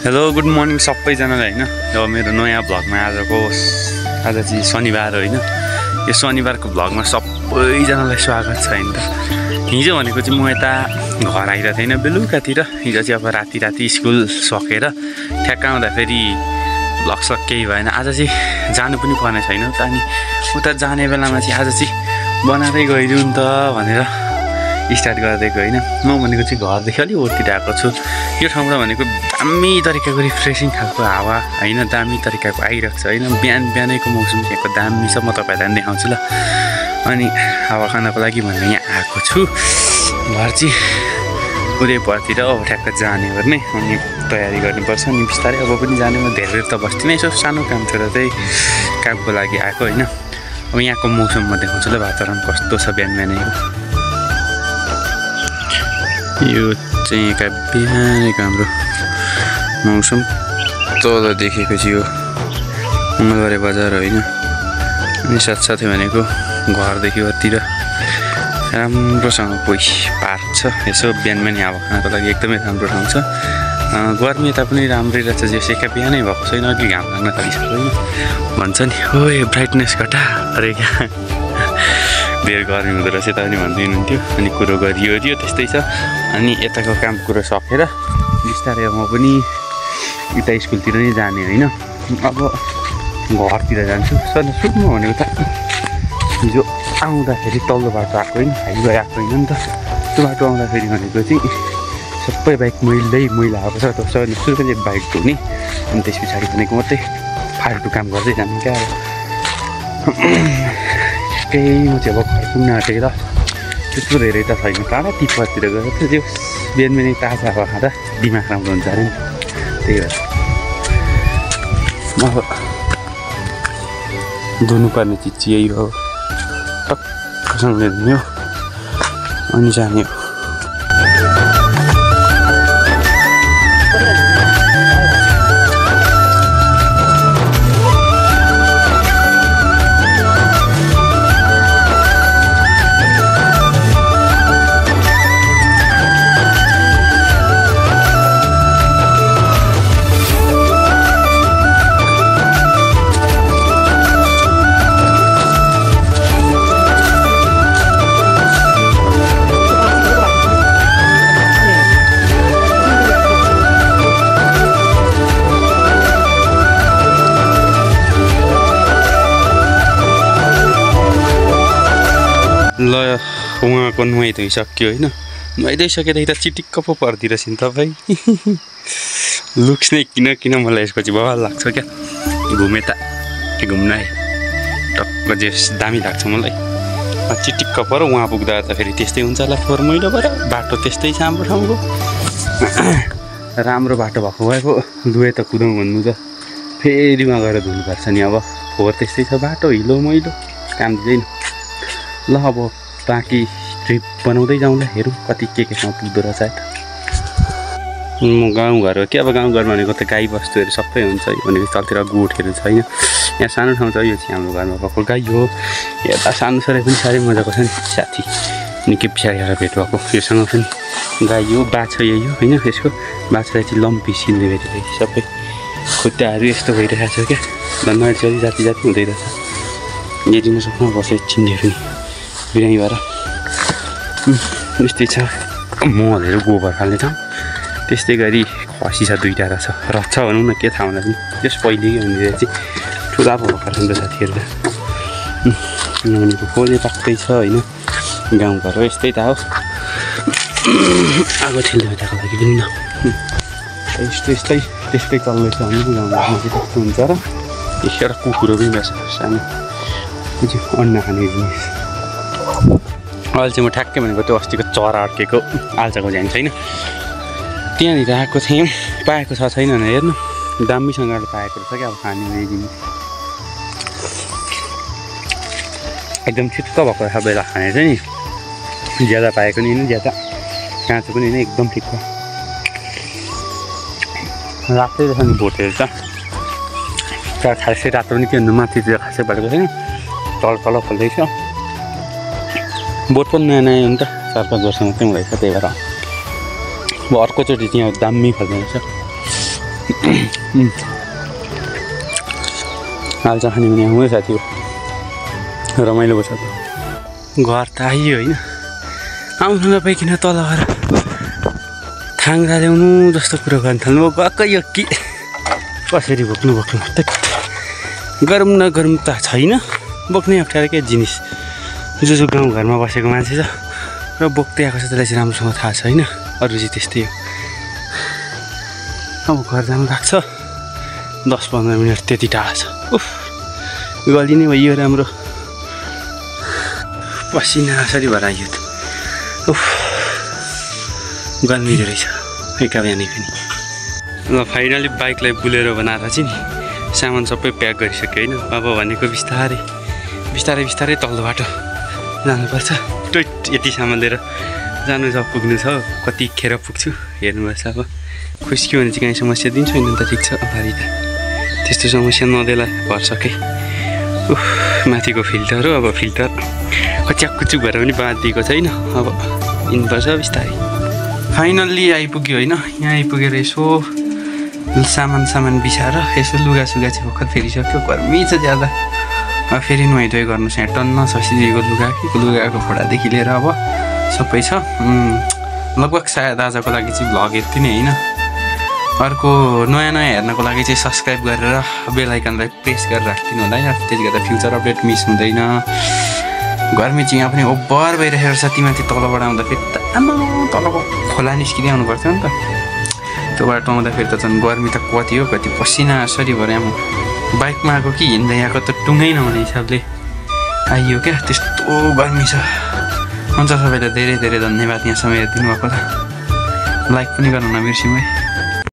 Hello good morning सबैजनालाई होइन। अब मेरो नयाँ भ्लगमा आज चाहिँ शनिबार होइन। यो शनिबारको भ्लगमा सबैजनालाई स्वागत छ होइन। हिजो भनेको चाहिँ म यता घर आइरहेको थिएँ बेलुकातिर। हिजो चाहिँ अब राति स्कुल सकेर ठ्याक्क आउँदाखेरि भ्लग केही भएन। आज चाहिँ जानु पनि पर्ने छैन त। अनि उता जाने बेलामा चाहिँ आज चाहिँ बनाएर गइदिउँ नि त भनेर स्टार्ट गरिदिएको होइन। म भनेको चाहिँ घरदेखि अलिक ओरतिर आएको छु। यो ठाउँबाट भनेको दामी तरिकाको रिफ्रेसिङ खालको हावा होइन, दामी तरिकाको आइरहेको छ होइन। बिहानैको मौसम यहाँको दामी छ। म तपाईँहरूलाई देखाउँछु ल। अनि हावा खानको लागि भनेर यहाँ आएको छु। घर चाहिँ उदयपुरतिर अब ठ्याक्क जाने गर्ने अनि तयारी गर्नुपर्छ अनि बिस्तारै अब पनि जाने। म धेरै बेर त बस्दिनँ, यसो सानो काम छोडेर चाहिँ कामको लागि आएको होइन। अब यहाँको मौसम म देखाउँछु ल, वातावरण कस्तो छ बिहानैको। यो चाहिँ बिहानैको हाम्रो मौसम तल देखेको चाहिँ यो मङ्गलबारे बजार होइन। अनि साथसाथै भनेको घरदेखि अतिर राम्रोसँग कोही पार्क छ। यसो बिहान हावा खानको लागि एकदमै राम्रो ठाउँ छ। गर्मी यता पनि राम्रै रहेछ। जेसेका बिहानै भएको छैन, अघि घाम लाग्न थालिसक्यो होइन। भन्छ नि हो ब्राइटनेस घटा अरे क्या, धेरै गर्मी हुँदो रहेछ यता पनि भन्दै हुनुहुन्थ्यो। अनि कुरो गरियो त्यस्तै छ। अनि यताको काम कुरो सकेर बिस्तारै म पनि उता स्कुलतिर नै जाने होइन। अब घरतिर जान्छु। सुन्नु भनेको त हिजो आउँदाखेरि तल्लो बाटो आएको होइन, हाइवे आएको होइन नि त। त्यो बाटो आउँदाखेरि भनेको चाहिँ सबै बाइक मैला आएको छ। सुरु पनि बाइक धुने अनि त्यस पछाडि भनेको मात्रै फाल्टु काम गर्दै जाने क्या। केही म चाहिँ अब घर पुग्न आँटेर त्यत्रो धेरै त छैन, टाढा टिप्पातिर गएर त्यो बिहान ताजा हावा खाँदा दिमाग राम्रो हुन्छ अरे नि। त्यही भएर अब धुनुपर्ने चिज चाहिँ यही हो, टक्कसँगले धुने हो अनि जाने हो। ल उहाँको नुहाइ धोइसक्यो होइन। नुहाइदिइसकेदेखि त चिटिक्क पो पर्दिरहेछ नि तपाईँ। लुक्स नै किन मलाई यसपछि बवाल लाग्छ क्या। घुमे त घुम्न है टक्क जे दामी लाग्छ मलाई। चिटिक्क पर उहाँ पुग्दा त फेरि त्यस्तै हुन्छ होला। फोहोर मैलो भएर बाटो त्यस्तै छ हाम्रो ठाउँको। राम्रो बाटो भएको भएको लुए त कुदौँ भन्नु त फेरि उहाँ गएर धुनुपर्छ नि। अब फोहोर त्यस्तै छ, बाटो हिलो मैलो काम दिँदैन। ल अब बाँकी ट्रिप बनाउँदै जाउँला, हेरौँ कति के ठाउँ पुग्दो रहेछ त। म गाउँघर हो कि अब गाउँघरमा भनेको त गाई बस्तुहरू सबै हुन्छ भनेको तलतिर गोठहरू छैन। यहाँ सानो ठाउँ छ, यो चाहिँ हाम्रो घरमा भएको गाई हो। यता सानो छोरा पनि साह्रै मजाको छ नि साथी, निकै पछाडि आएर भेट भएको। योसँग पनि गाई हो, बाछा यही हो होइन। यसको बाछालाई चाहिँ लम्पी सिन्ने भेटेको सबै खुट्टाहरू यस्तो भइरहेको छ क्या। धन्यवाद चाहिँ जाति हुँदै रहेछ। हेरिन सक्नु बसेर चिन्नेहरू बिरामी भएर यस्तै छ। मलहरू गोबर फाल्ने ठाउँ, त्यस्तै गरी खसी छ दुईवटा रहेछ। रच्छ भनौँ न, के थाहा हुँदा पनि त्यस पहिलेकै भनेर चाहिँ ठुला भएको छ साथीहरूलाई। भनेको खोले पाक्दै छ होइन। गाउँघर हो यस्तै त हो। आगो ठेल्ने बेलाको लागि पनि न त्यस्तै चल्दैछ भने गाउँघरमा चाहिँ कस्तो हुन्छ र। एउटा कुकुर पनि रहेछ सानो, अन्डा खाने जिनिस। अहिले चाहिँ म ठ्याक्कै भनेको त्यो अस्तिको चरा अड्केको आल्चाको झ्याङ छैन, त्यहाँनिर आएको थिएँ। पाएको छ छैन भने हेर्नु, दामीसँगले पाएको रहेछ क्या। अब खाने जिनिस एकदम छिट्ट भएको रहेछ। बेला खाने चाहिँ नि ज्यादा पाएको नि होइन, ज्यादा काँचो पनि होइन, एकदम ठिक्क रातै रहेछ नि। भोटेहरू त खासै रातो पनि के भन्नु, माथितिर खासै परेको छैन, तल खोल्दैछ। बोट पनि नयाँ हो नि त, 4-5 वर्ष मात्रै हुँदैछ। त्यही भएर अब अर्कोचोटि चाहिँ दामी खालको रहेछ। हाल्छ खाने भने हुँदै साथी हो रमाइलो बस्छ त घर त आइयो होइन आउनु नपाइकन तल घर थाङ्रा ल्याउनु जस्तो कुरो गर्न थाल्नु गएकै यो कि कसरी बोक्नु गरौँ न गरौँ त छैन बोक्नै अप्ठ्यारो के जिनिस जो गाउँघरमा बसेको मान्छे छ र बोक्दै आएको छ त्यसलाई चाहिँ राम्रोसँग थाहा छ होइन अरू चाहिँ त्यस्तै हो अब घर जानु लाग्छ 10-15 मिनट त्यति टाढा छ उफ गली नै भयो राम्रो पसिना असरी भएर आयो त उफ गर्मी रहेछ एका बिहानै पनि ल फाइनली बाइकलाई बुलेरो बनाएर चाहिँ नि सामान सबै प्याक गरिसक्यो होइन अब भनेको बिस्तारै बिस्तारै बिस्तारै तल्लो बाटो जानुपर्छ टोइट यति सामान लिएर जानु जब पुग्नु छ कतिखेर पुग्छु हेर्नुपर्छ अब खुस्क्यो भने चाहिँ काहीँ समस्या दिन्छ होइन त ठिक छ अगाडि त त्यस्तो समस्या नदेला भर्सकै उफ माथिको फिल्टर हो अब फिल्टर कच्याक कुचुक भएर पनि बाँधिदिएको छैन अब हिँड्नुपर्छ बिस्तारै फाइनल्ली आइपुग्यो होइन यहाँ आइपुगेर यसो सामान बिसाएर यसो लुगासुगा चाहिँ भर्खर फेरिसक्यो गर्मी छ ज्यादा अब फेरि नुहाइधुवाइ गर्नु छ यहाँ टन्न छ सिधैको लुगाको फोडादेखि लिएर अब सबै छ लगभग सायद आजको लागि चाहिँ भ्लग यति नै होइन अर्को नयाँ हेर्नको लागि चाहिँ सब्सक्राइब गरेर बेल आइकनलाई प्रेस गरेर राखिदिनु होला है त्यसले गर्दा फ्युचर अपडेट मिस हुँदैन गर्मी चाहिँ यहाँ पनि ओभर भइरहेको छ तिमाथि तलबाट आउँदाखेरि त आमा तलको खोला निस्किँदै आउनु पर्थ्यो नि त त्यो बाटो आउँदाखेरि त झन् गर्मी त कति हो कति पसिना असरी भएर आउँ बाइकमा आएको कि हिँड्दै आएको त टुङ्गै नहुने हिसाबले आइयो क्या त्यस्तो गर्मी छ हुन्छ सबैलाई धेरै धेरै धन्यवाद यहाँसम्म हेरिदिनु भएको त लाइक पनि गर्नु नबिर्सिनु है